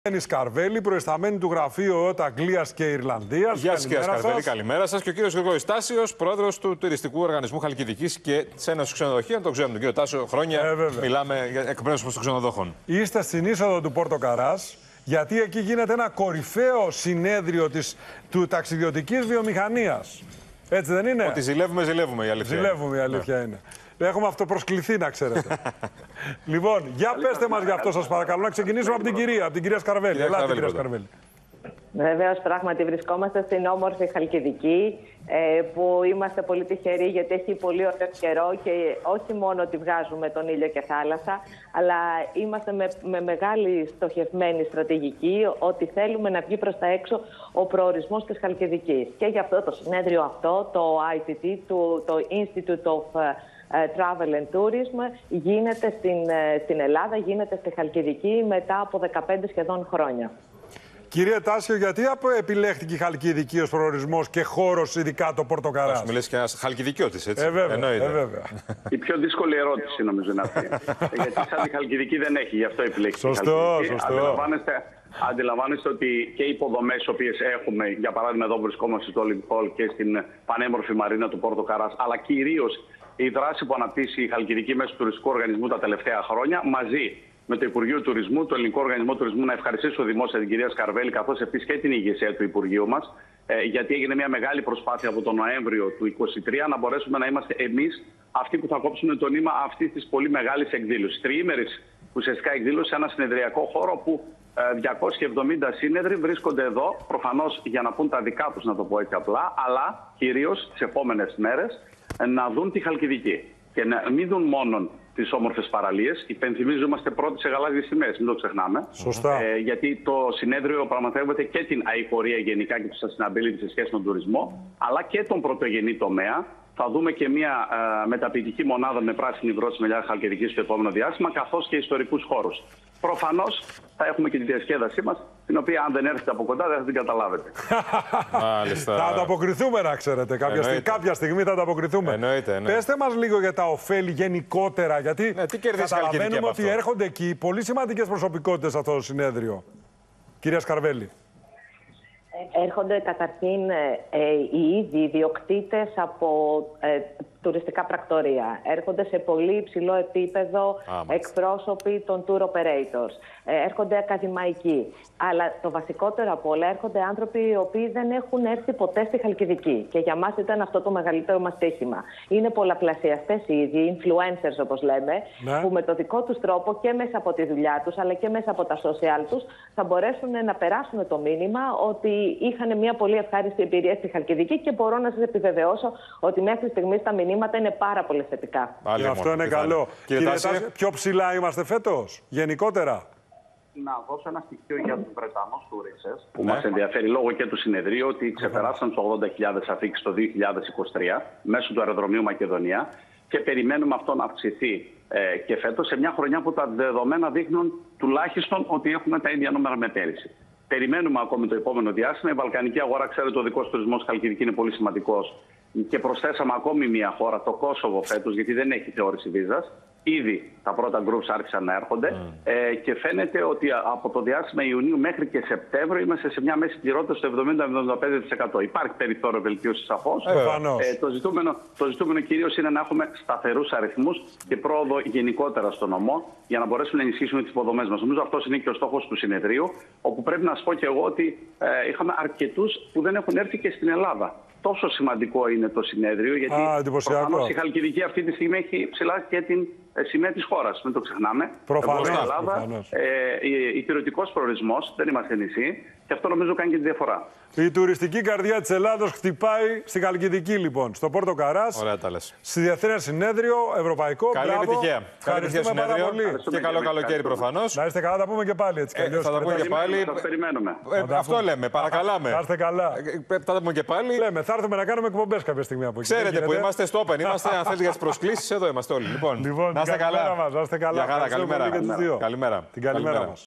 Γιάννη Καρβέλη, προϊσταμένη του γραφείου ΕΟΤ Αγγλίας και Ιρλανδίας. Γεια σας κύριε Καρβέλη, καλημέρα σας. Και ο κύριος Γρηγόρης Τάσιος, πρόεδρος του Τουριστικού Οργανισμού Χαλκιδικής και της Ένωσης Ξενοδοχείων. Τον ξέρουμε τον κύριο Τάσιο χρόνια. Μιλάμε εκ μέρους των ξενοδόχων. Είστε στην είσοδο του Πόρτο Καράς, γιατί εκεί γίνεται ένα κορυφαίο συνέδριο του ταξιδιωτικής βιομηχανίας. Έτσι δεν είναι? Ότι ζηλεύουμε, η αλήθεια. Ζηλεύουμε, η αλήθεια είναι. Έχουμε αυτοπροσκληθεί, να ξέρετε. Λοιπόν, για πέστε μας γι' αυτό, σας παρακαλώ. Να ξεκινήσουμε από την κυρία Σκαρβέλη. Ελάτε, κυρία Σκαρβέλη. Βεβαίως, πράγματι βρισκόμαστε στην όμορφη Χαλκιδική, που είμαστε πολύ τυχεροί γιατί έχει πολύ ωραίο καιρό και όχι μόνο ότι βγάζουμε τον ήλιο και θάλασσα, αλλά είμαστε με μεγάλη στοχευμένη στρατηγική ότι θέλουμε να βγει προς τα έξω ο προορισμός της Χαλκιδικής. Και γι' αυτό το συνέδριο αυτό, το ITT, το Institute of Travel and Tourism, γίνεται στην Ελλάδα, γίνεται στη Χαλκιδική μετά από 15 σχεδόν χρόνια. Κύριε Τάσιο, γιατί επιλέχθηκε η Χαλκιδική ως προορισμός και χώρος, ειδικά το Πόρτο Καράς? Ας μιλήσει και ένας Χαλκιδικιώτης, έτσι. Βέβαια. Η πιο δύσκολη ερώτηση νομίζω είναι αυτή. Γιατί σαν τη Χαλκιδική δεν έχει, γι' αυτό επιλέχθηκε. Σωστό. Αντιλαμβάνεστε ότι και οι υποδομές οι οποίες έχουμε, για παράδειγμα εδώ βρισκόμαστε στο Olympic Hall και στην πανέμορφη μαρίνα του Πόρτο Καράς, αλλά κυρίως η δράση που αναπτύσσει η Χαλκιδική μέσω του τουριστικού οργανισμού τα τελευταία χρόνια, μαζί με το Υπουργείο Τουρισμού, το Ελληνικό Οργανισμό Τουρισμού, να ευχαριστήσω δημόσια την κυρία Σκαρβέλη, καθώς επίσης και την ηγεσία του Υπουργείου μας, γιατί έγινε μια μεγάλη προσπάθεια από τον Νοέμβριο του 2023 να μπορέσουμε να είμαστε εμείς αυτοί που θα κόψουμε το νήμα αυτής της πολύ μεγάλης εκδήλωσης. Τριήμερης ουσιαστικά εκδήλωση σε ένα συνεδριακό χώρο που 270 σύνεδροι βρίσκονται εδώ, προφανώς για να πούν τα δικά τους, να το πω έτσι απλά, αλλά κυρίως τις επόμενες μέρες να δουν τη Χαλκιδική. Και να μην δουν μόνο τις όμορφες παραλίες. Υπενθυμίζω, είμαστε πρώτοι σε γαλάζιες σημαίες, μην το ξεχνάμε. Σωστά. Γιατί το συνέδριο πραγματεύεται και την αειφορία γενικά και το sustainability σε σχέση με τον τουρισμό, αλλά και τον πρωτογενή τομέα. Θα δούμε και μια μεταποιητική μονάδα με πράσινη υδρότη Χαλκιδικής στο επόμενο διάστημα, καθώς και ιστορικούς χώρους. Προφανώς θα έχουμε και τη διασκέδασή μας, την οποία αν δεν έρθετε από κοντά δεν θα την καταλάβετε. Μάλιστα. Θα ανταποκριθούμε, να ξέρετε. Κάποια στιγμή θα ανταποκριθούμε. Εννοείται. Πέστε μας λίγο για τα ωφέλη γενικότερα, γιατί καταλαβαίνουμε ότι έρχονται εκεί πολύ σημαντικές προσωπικότητες σε αυτό το συνέδριο. Κυρία Σκαρβέλη. Έρχονται καταρχήν οι ίδιοι ιδιοκτήτες από τουριστικά πρακτορία. Έρχονται σε πολύ υψηλό επίπεδο εκπρόσωποι των tour operators. Έρχονται ακαδημαϊκοί. Αλλά το βασικότερο από όλα, έρχονται άνθρωποι οι οποίοι δεν έχουν έρθει ποτέ στη Χαλκιδική. Και για μας ήταν αυτό το μεγαλύτερο μας τύχημα. Είναι πολλαπλασιαστές οι ίδιοι, influencers όπως λέμε, που με το δικό τους τρόπο και μέσα από τη δουλειά τους, αλλά και μέσα από τα social τους, θα μπορέσουν να περάσουν το μήνυμα ότι είχαν μια πολύ ευχάριστη εμπειρία στη Χαλκιδική και μπορώ να σας επιβεβαιώσω ότι μέχρι στιγμής τα μηνύματα είναι πάρα πολύ θετικά. Αυτό είναι καλό. Κύριε Τάση, πιο ψηλά είμαστε φέτος, γενικότερα? Να δώσω ένα στοιχείο για τους Βρετανούς τουρίστες που μας ενδιαφέρει λόγω και του συνεδρίου, ότι ξεπεράσαν τους 80.000 αφήξεις το 2023 μέσω του αεροδρομίου Μακεδονία και περιμένουμε αυτό να αυξηθεί και φέτος, σε μια χρονιά που τα δεδομένα δείχνουν τουλάχιστον ότι έχουμε τα ίδια νούμερα με πέρυσι. Περιμένουμε ακόμη το επόμενο διάστημα. Η βαλκανική αγορά, ξέρετε, ο δικός τουρισμός Χαλκιδική είναι πολύ σημαντικός. Και προσθέσαμε ακόμη μια χώρα, το Κόσοβο φέτος, γιατί δεν έχει θεώρηση βίζας. Ήδη τα πρώτα groups άρχισαν να έρχονται και φαίνεται ότι από το διάστημα Ιουνίου μέχρι και Σεπτέμβριο είμαστε σε μια μέση πληρότητα στο 70-75%. Υπάρχει περιθώριο βελτίωσης σαφώς. Το ζητούμενο κυρίως είναι να έχουμε σταθερούς αριθμούς και πρόοδο γενικότερα στο νομό για να μπορέσουμε να ενισχύσουμε τις υποδομές μας. Νομίζω αυτός είναι και ο στόχος του συνεδρίου, όπου πρέπει να σας πω και εγώ ότι είχαμε αρκετούς που δεν έχουν έρθει και στην Ελλάδα. Τόσο σημαντικό είναι το συνέδριο, γιατί προφανώς η Χαλκιδική αυτή τη στιγμή έχει ψηλά και την σημαία της χώρας. Μην το ξεχνάμε. Προφανώς. Στην Ελλάδα, υπηρετικός προορισμός, δεν είμαστε νησί, και αυτό νομίζω κάνει και τη διαφορά. Η τουριστική καρδιά της Ελλάδος χτυπάει στη Χαλκιδική, λοιπόν, στο Πόρτο Καράς. Ωραία τα λες. Στη Διεθνές Συνέδριο, Ευρωπαϊκό. Καλή επιτυχία. Καλή επιτυχία συνέδριο. Και καλό καλοκαίρι προφανώς. Να είστε καλά, θα πούμε και πάλι έτσι. Θα τα πούμε και πάλι. Σας περιμένουμε. Αυτό λέμε, παρακαλάμε. Να είστε καλά. Θα τα πούμε και πάλι. Λέμε, θα έρθουμε να κάνουμε εκπομπές κάποια στιγμή από εκεί. Ξέρετε που είμαστε στο Open. Είμαστε, αν θέλετε, για τις προσκλήσεις, εδώ είμαστε όλοι. Λοιπόν, να είστε καλά. Να είστε καλά. Καλημέρα. Καλημέρα. Την καλημέρα μας.